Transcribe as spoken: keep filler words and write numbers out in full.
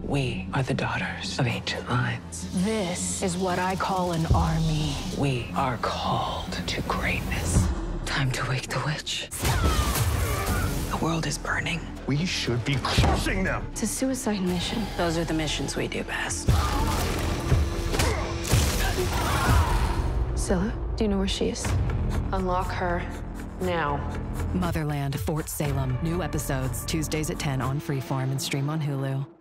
We are the daughters of ancient lines. This is what I call an army. We are called to greatness. Time to wake the witch. The world is burning. We should be crushing them. It's a suicide mission. Those are the missions we do best. Scylla, do you know where she is? Unlock her now. Motherland, Fort Salem. New episodes Tuesdays at ten on Freeform and stream on Hulu.